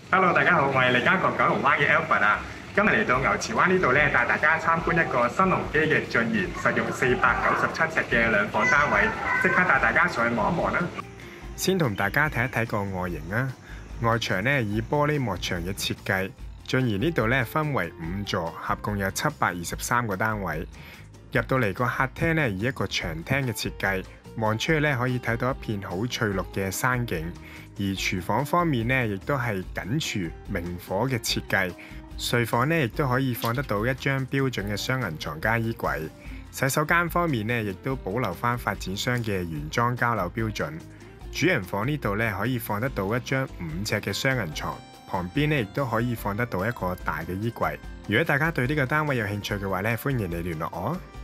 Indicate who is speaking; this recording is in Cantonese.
Speaker 1: Hello，大家好，我係利嘉閣九龍灣嘅 Alfred 啊。今日嚟到牛池灣呢度咧，帶大家參觀一個新鴻基嘅駿賢，實用497尺嘅兩房單位，即刻帶大家上去望一望啦。先同大家睇一睇個外形啊。外牆咧以玻璃幕牆嘅設計，駿賢呢度咧分為5座，合共有723個單位。入到嚟個客廳咧，以一個長廳嘅設計，望出去咧可以睇到一片好翠綠嘅山景。而廚房方面咧，亦都係緊廚明火嘅設計。睡房咧亦都可以放得到一張標準嘅雙銀床加衣櫃。洗手間方面咧，亦都保留返發展商嘅原裝交樓標準。主人房呢度咧可以放得到一張5尺嘅雙銀床，旁邊咧亦都可以放得到一個大嘅衣櫃。如果大家對呢個單位有興趣嘅話咧，歡迎你聯絡我。